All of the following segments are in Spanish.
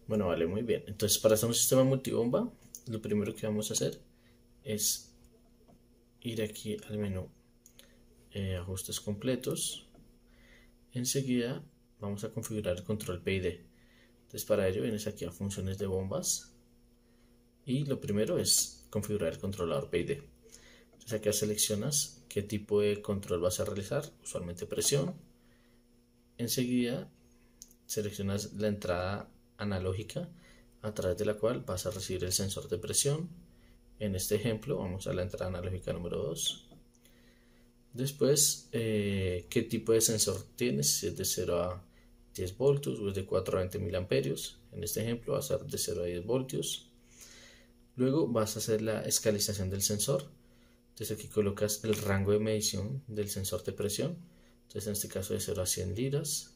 Bueno, vale, muy bien. Entonces, para hacer un sistema multibomba, lo primero que vamos a hacer es ir aquí al menú ajustes completos. Enseguida vamos a configurar el control PID. Entonces, para ello vienes aquí a funciones de bombas y lo primero es configurar el controlador PID. Entonces, acá seleccionas qué tipo de control vas a realizar, usualmente presión. Enseguida seleccionas la entrada analógica a través de la cual vas a recibir el sensor de presión. En este ejemplo vamos a la entrada analógica número 2. Después, qué tipo de sensor tienes, si es de 0 a 10 voltios o es de 4 a 20 miliamperios. En este ejemplo va a ser de 0 a 10 voltios. Luego vas a hacer la escalización del sensor. Entonces aquí colocas el rango de medición del sensor de presión. Entonces en este caso de 0 a 100 liras.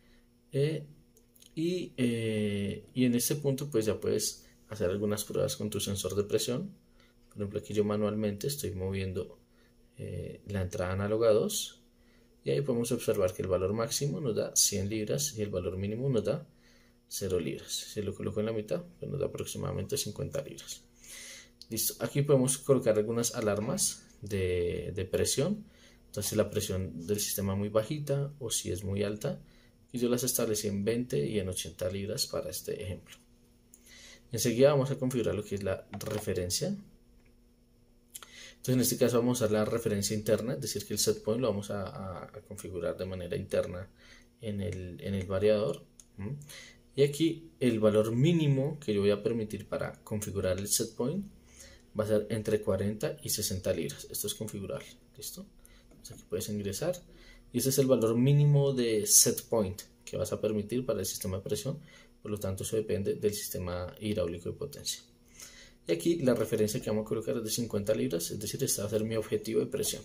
Y en este punto pues ya puedes hacer algunas pruebas con tu sensor de presión. Por ejemplo, aquí yo manualmente estoy moviendo la entrada análoga 2 y ahí podemos observar que el valor máximo nos da 100 libras y el valor mínimo nos da 0 libras. Si lo coloco en la mitad, pues nos da aproximadamente 50 libras. Listo, aquí podemos colocar algunas alarmas de presión. Entonces, si la presión del sistema es muy bajita o si es muy alta, y yo las establecí en 20 y en 80 libras para este ejemplo. Enseguida vamos a configurar lo que es la referencia. Entonces en este caso vamos a usar la referencia interna, es decir que el set point lo vamos a configurar de manera interna en el variador. Y aquí el valor mínimo que yo voy a permitir para configurar el set point va a ser entre 40 y 60 libras. Esto es configurable. ¿Listo? Entonces aquí puedes ingresar. Y ese es el valor mínimo de set point que vas a permitir para el sistema de presión. Por lo tanto, eso depende del sistema hidráulico de potencia. Y aquí la referencia que vamos a colocar es de 50 libras, es decir, este va a ser mi objetivo de presión.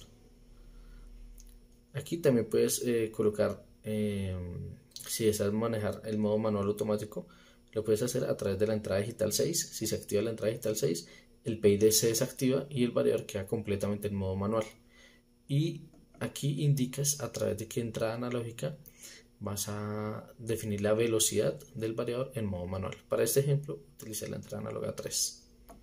Aquí también puedes colocar, si deseas manejar el modo manual automático, lo puedes hacer a través de la entrada digital 6. Si se activa la entrada digital 6, el PID se desactiva y el variador queda completamente en modo manual. Y aquí indicas a través de qué entrada analógica vas a definir la velocidad del variador en modo manual. Para este ejemplo, utilicé la entrada análoga 3.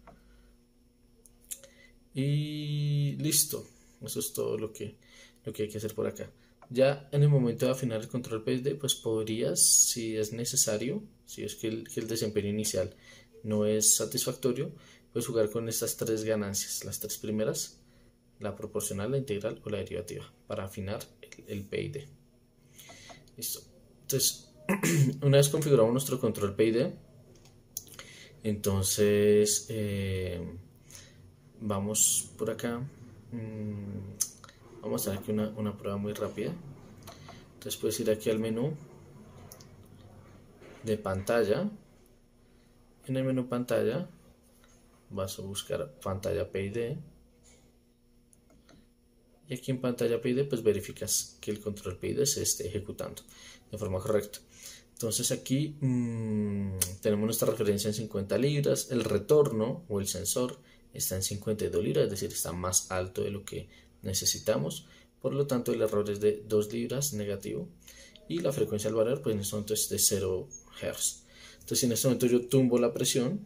Y listo, eso es todo lo que hay que hacer por acá. Ya en el momento de afinar el control PSD, pues podrías, si es necesario, si es que el desempeño inicial no es satisfactorio, puedes jugar con estas tres ganancias, las tres primeras, la proporcional, la integral o la derivativa, para afinar el PID. Listo. Entonces, una vez configuramos nuestro control PID, entonces vamos por acá. Vamos a hacer aquí una prueba muy rápida. Entonces puedes ir aquí al menú de pantalla. En el menú pantalla vas a buscar pantalla PID. Y aquí en pantalla PID pues verificas que el control PID se esté ejecutando de forma correcta. Entonces aquí tenemos nuestra referencia en 50 libras. El retorno o el sensor está en 52 libras, es decir, está más alto de lo que necesitamos. Por lo tanto, el error es de 2 libras negativo. Y la frecuencia del variador, pues en este momento es de 0 Hz. Entonces, en este momento yo tumbo la presión.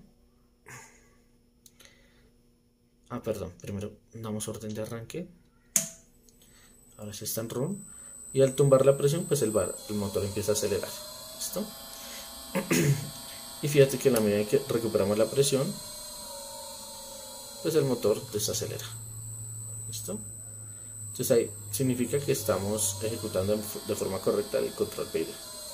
Perdón, primero damos orden de arranque. Ahora sí está en run. Y al tumbar la presión, pues el motor empieza a acelerar. ¿Listo? Y fíjate que en la medida en que recuperamos la presión, pues el motor desacelera. ¿Listo? Entonces ahí significa que estamos ejecutando de forma correcta el control PID.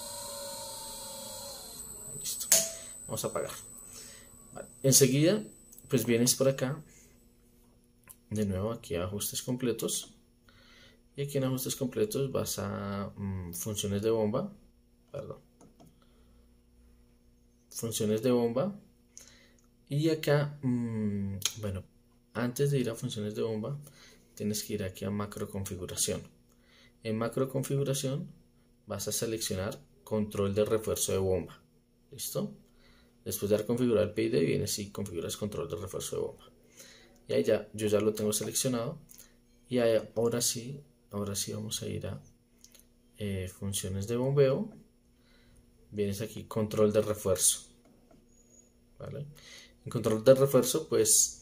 Listo. Vamos a apagar. Vale. Enseguida, pues vienes por acá, de nuevo aquí a ajustes completos. Y aquí en ajustes completos vas a funciones de bomba. Perdón. Funciones de bomba. Y acá, bueno, antes de ir a funciones de bomba, tienes que ir aquí a macro configuración. En macro configuración vas a seleccionar control de refuerzo de bomba. ¿Listo? Después de haber configurado el PID, vienes y configuras control de refuerzo de bomba. Y ahí ya, yo ya lo tengo seleccionado. Y ahí, ahora sí vamos a ir a funciones de bombeo. Vienes aquí, control de refuerzo. ¿vale? En control de refuerzo, pues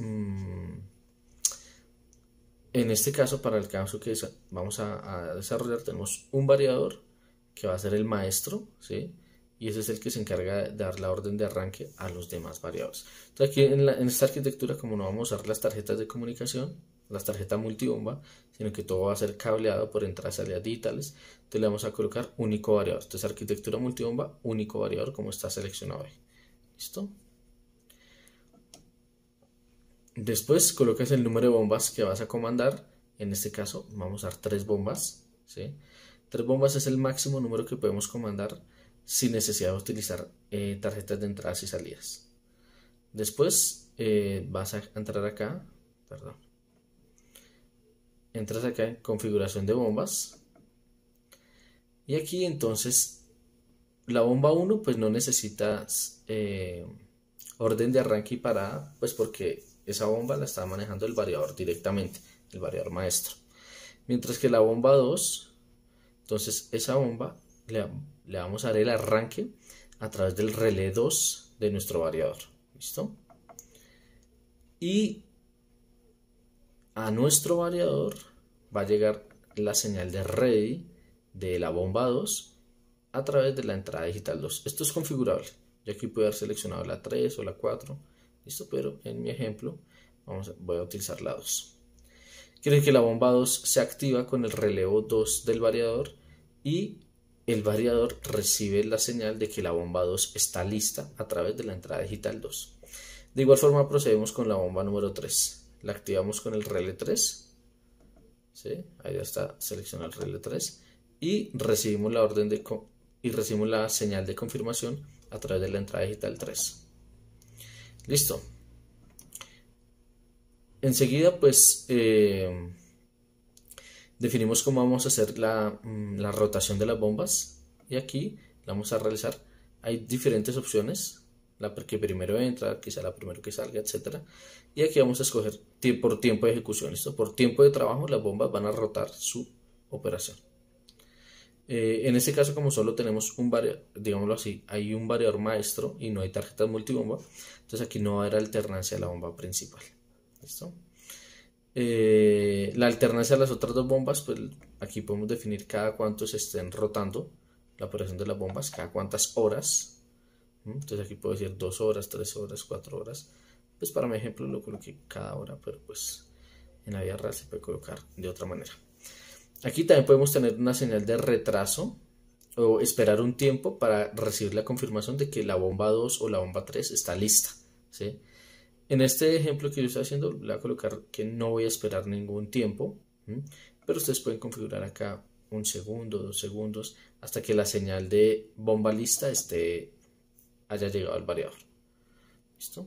en este caso, para el caso que vamos a desarrollar, tenemos un variador que va a ser el maestro, ¿sí? Y ese es el que se encarga de dar la orden de arranque a los demás variadores. Entonces aquí en esta arquitectura, como no vamos a usar las tarjetas de comunicación, las tarjetas multibomba, sino que todo va a ser cableado por entradas y salidas digitales, entonces le vamos a colocar único variador. Entonces arquitectura multibomba, único variador, como está seleccionado ahí. ¿Listo? Después colocas el número de bombas que vas a comandar. En este caso vamos a dar 3 bombas, ¿sí? 3 bombas es el máximo número que podemos comandar sin necesidad de utilizar tarjetas de entradas y salidas. Después vas a entrar acá, perdón. Entras acá en configuración de bombas. Y aquí entonces la bomba 1 pues no necesitas orden de arranque y parada, pues porque esa bomba la está manejando el variador directamente, el variador maestro. Mientras que la bomba 2, entonces esa bomba le vamos a dar el arranque a través del relé 2 de nuestro variador. ¿Listo? Y a nuestro variador va a llegar la señal de ready de la bomba 2 a través de la entrada digital 2. Esto es configurable. Yo aquí puedo haber seleccionado la 3 o la 4. ¿Listo? Pero en mi ejemplo voy a utilizar la 2. Quiere decir que la bomba 2 se activa con el relevo 2 del variador y el variador recibe la señal de que la bomba 2 está lista a través de la entrada digital 2. De igual forma procedemos con la bomba número 3. La activamos con el relé 3. ¿Sí? Ahí ya está seleccionado el relé 3. Y recibimos la señal de confirmación a través de la entrada digital 3. Listo. Enseguida pues definimos cómo vamos a hacer la rotación de las bombas y aquí la vamos a realizar. Hay diferentes opciones, la que primero entra, quizá la primero que salga, etc. Y aquí vamos a escoger por tiempo de ejecución. ¿Listo? Por tiempo de trabajo las bombas van a rotar su operación. En este caso, como solo tenemos un variador, digámoslo así, hay un variador maestro y no hay tarjetas multibomba, entonces aquí no va a haber alternancia de la bomba principal. ¿Listo? La alternancia de las otras dos bombas, pues aquí podemos definir cada cuánto se estén rotando la operación de las bombas, cada cuántas horas. Entonces aquí puedo decir 2 horas, 3 horas, 4 horas. Pues para mi ejemplo lo coloqué cada hora, pero pues en la vida real se puede colocar de otra manera. Aquí también podemos tener una señal de retraso o esperar un tiempo para recibir la confirmación de que la bomba 2 o la bomba 3 está lista, ¿sí? En este ejemplo que yo estoy haciendo, le voy a colocar que no voy a esperar ningún tiempo, pero ustedes pueden configurar acá 1 segundo, 2 segundos, hasta que la señal de bomba lista haya llegado al variador. ¿Listo?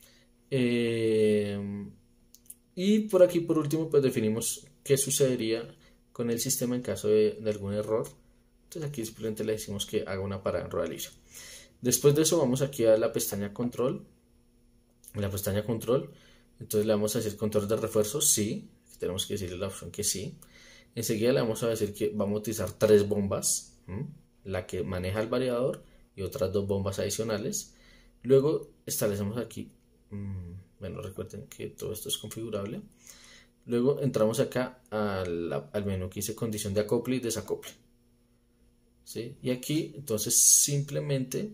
Y por aquí, por último, pues definimos qué sucedería con el sistema en caso de algún error. Entonces aquí simplemente le decimos que haga una parada en rueda libre. Después de eso vamos aquí a la pestaña control. En la pestaña control, entonces le vamos a decir control de refuerzo, sí. Tenemos que decirle la opción que sí. Enseguida le vamos a decir que vamos a utilizar 3 bombas, la que maneja el variador y otras 2 bombas adicionales. Luego establecemos aquí, bueno, recuerden que todo esto es configurable. Luego entramos acá al menú que dice condición de acople y desacople, ¿sí? Y aquí entonces simplemente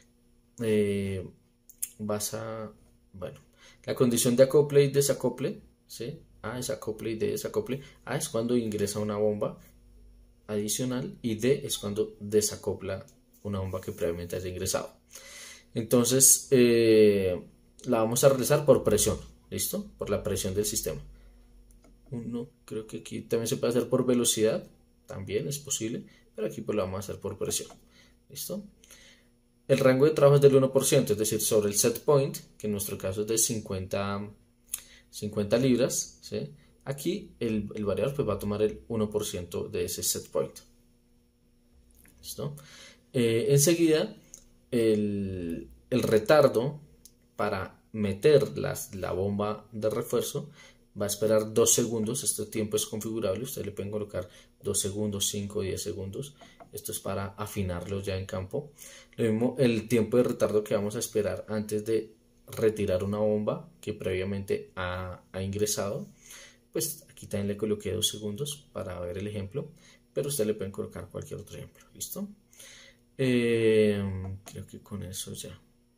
bueno, la condición de acople y desacople, ¿sí? A es acople y D es acople. A es cuando ingresa una bomba adicional y D es cuando desacopla una bomba que previamente haya ingresado. Entonces la vamos a realizar por presión, ¿listo? Por la presión del sistema. Creo que aquí también se puede hacer por velocidad, también es posible, pero aquí pues lo vamos a hacer por presión. ¿Listo? El rango de trabajo es del 1%, es decir, sobre el set point, que en nuestro caso es de 50 libras, ¿sí? Aquí el variador pues va a tomar el 1% de ese set point. ¿Listo? Enseguida el retardo para meter la bomba de refuerzo va a esperar 2 segundos. Este tiempo es configurable, ustedes le pueden colocar 2 segundos, 5, 10 segundos. Esto es para afinarlo ya en campo. Lo mismo el tiempo de retardo que vamos a esperar antes de retirar una bomba que previamente ha ingresado, pues aquí también le coloqué 2 segundos para ver el ejemplo, pero usted le pueden colocar cualquier otro ejemplo. ¿Listo? Creo que con eso ya.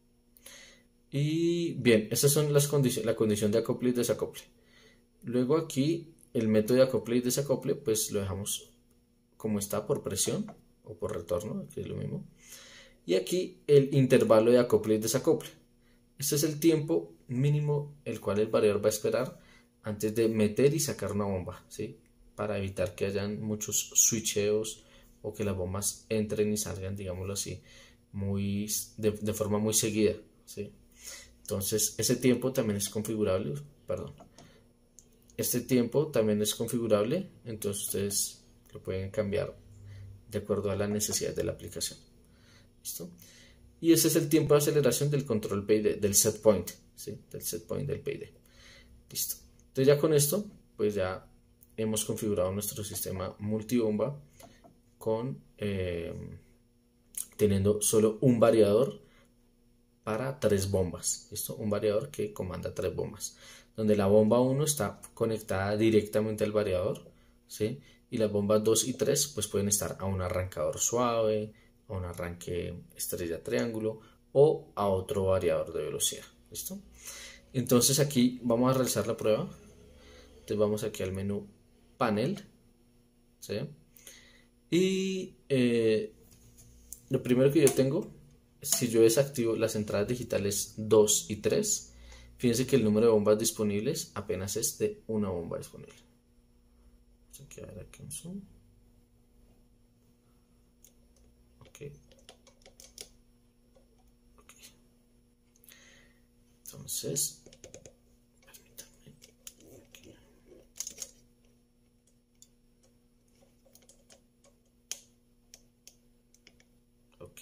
Y bien, esas son las condiciones, la condición de acople y desacople. Luego aquí el método de acople y desacople pues lo dejamos como está, por presión o por retorno, que es lo mismo. Y aquí el intervalo de acople y desacople. Este es el tiempo mínimo el cual el variador va a esperar antes de meter y sacar una bomba, ¿sí? Para evitar que hayan muchos switcheos o que las bombas entren y salgan, digámoslo así, de forma muy seguida, ¿sí? Entonces ese tiempo también es configurable, perdón. Este tiempo también es configurable, entonces ustedes lo pueden cambiar de acuerdo a las necesidades de la aplicación. ¿Listo? Y ese es el tiempo de aceleración del control PID, del set point, ¿sí? Del set point del PID. Listo. Entonces ya con esto, pues ya hemos configurado nuestro sistema multibomba con teniendo solo un variador para 3 bombas. ¿Listo? Un variador que comanda 3 bombas. Donde la bomba 1 está conectada directamente al variador, ¿sí? Y las bombas 2 y 3 pues pueden estar a un arrancador suave, a un arranque estrella triángulo o a otro variador de velocidad. ¿Listo? Entonces aquí vamos a realizar la prueba. Entonces vamos aquí al menú panel, ¿sí? Y lo primero que yo tengo, si yo desactivo las entradas digitales 2 y 3, fíjense que el número de bombas disponibles apenas es de una bomba disponible. Vamos a ver aquí un zoom. Okay. Entonces, permítanme. Aquí. Ok.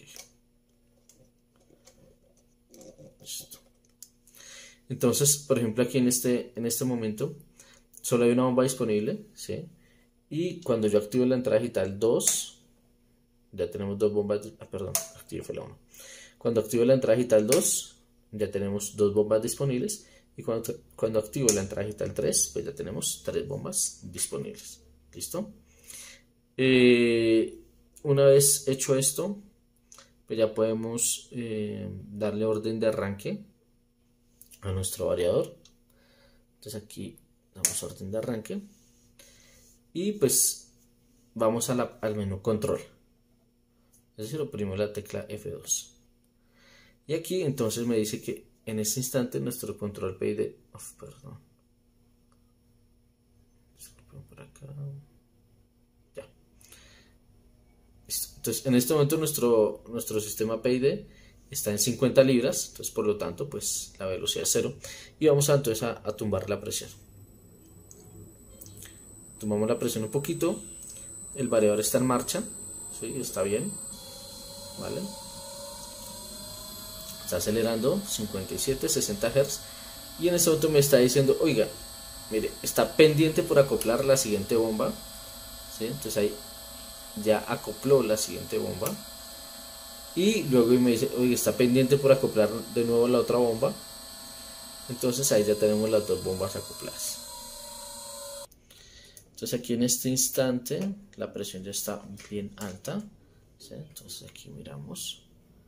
Listo. Entonces, por ejemplo, aquí en este momento solo hay una bomba disponible, ¿sí? Y cuando yo activo la entrada digital 2, ya tenemos 2 bombas, perdón, activo fue la 1. Cuando activo la entrada digital 2, ya tenemos 2 bombas disponibles. Y cuando activo la entrada digital 3, pues ya tenemos 3 bombas disponibles. ¿Listo? Una vez hecho esto, pues ya podemos darle orden de arranque a nuestro variador. Entonces aquí damos orden de arranque. Y pues vamos al menú control. Es decir, oprimimos la tecla F2. Y aquí entonces me dice que en este instante nuestro control PID, perdón, por acá, ya. Listo. Entonces en este momento nuestro sistema PID está en 50 libras, entonces por lo tanto pues la velocidad es 0 y vamos entonces a tumbar la presión. Tumbamos la presión un poquito, el variador está en marcha, ¿sí? Está bien, ¿vale? Está acelerando 57, 60 Hz y en este momento me está diciendo, oiga, mire, está pendiente por acoplar la siguiente bomba, ¿sí? Entonces ahí ya acopló la siguiente bomba y luego me dice, oiga, está pendiente por acoplar de nuevo la otra bomba. Entonces ahí ya tenemos las 2 bombas acopladas. Entonces aquí en este instante la presión ya está bien alta, ¿sí? Entonces aquí miramos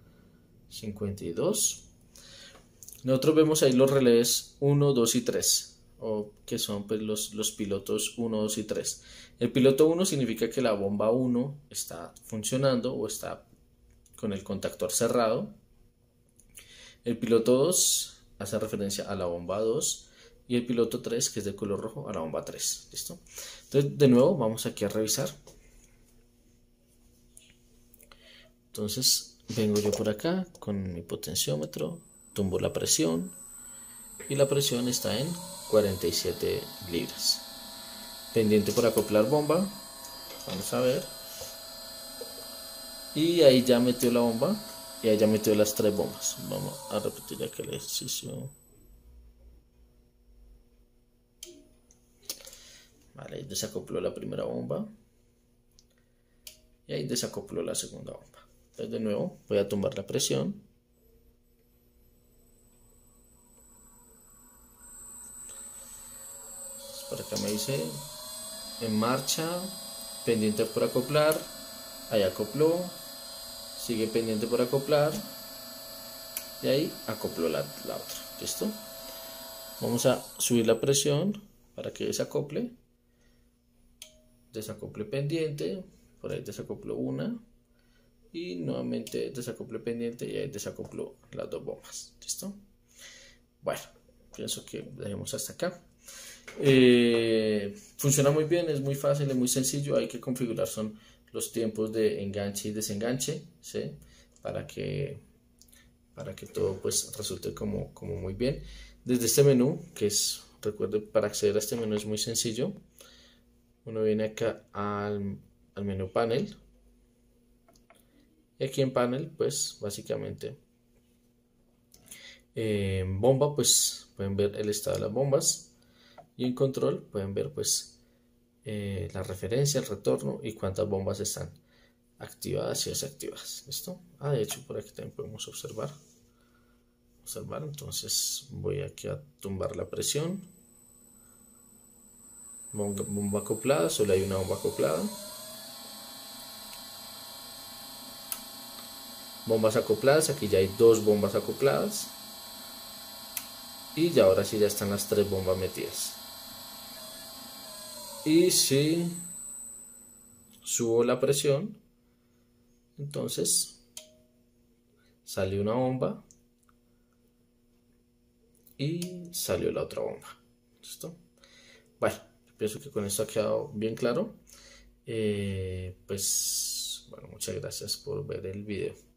52. Nosotros vemos ahí los relés 1, 2 y 3, o que son pues los pilotos 1, 2 y 3. El piloto 1 significa que la bomba 1 está funcionando o está con el contactor cerrado. El piloto 2 hace referencia a la bomba 2 y el piloto 3, que es de color rojo, a la bomba 3. ¿Listo? Entonces de nuevo vamos aquí a revisar. Entonces vengo yo por acá con mi potenciómetro, tumbo la presión y la presión está en 47 libras. Pendiente por acoplar bomba, vamos a ver. Y ahí ya metió la bomba y ahí ya metió las 3 bombas. Vamos a repetir aquí el ejercicio. Vale, ahí desacopló la primera bomba y ahí desacopló la segunda bomba. Entonces de nuevo voy a tumbar la presión. por acá me dice en marcha, pendiente por acoplar, ahí acopló, sigue pendiente por acoplar y ahí acopló la otra. ¿Listo? Vamos a subir la presión para que desacople. Desacople pendiente, por ahí desacoplo una y nuevamente desacople pendiente y ahí desacoplo las dos bombas. ¿Listo? Bueno, pienso que dejemos hasta acá. Funciona muy bien, es muy fácil, es muy sencillo. Hay que configurar son los tiempos de enganche y desenganche, ¿sí? para que todo pues resulte como muy bien. Desde este menú, que es, recuerde, para acceder a este menú es muy sencillo. Uno viene acá al menú panel y aquí en panel pues básicamente en bomba pues pueden ver el estado de las bombas y en control pueden ver pues la referencia, el retorno y cuántas bombas están activadas y desactivadas. ¿Listo? De hecho por aquí también podemos observar. Entonces voy aquí a tumbar la presión. Bomba acoplada, solo hay una bomba acoplada. Bombas acopladas, aquí ya hay dos bombas acopladas. Y ya ahora sí ya están las tres bombas metidas. Y si subo la presión, entonces sale una bomba y salió la otra bomba. ¿Listo? Bueno, pienso que con esto ha quedado bien claro. Pues bueno, muchas gracias por ver el video.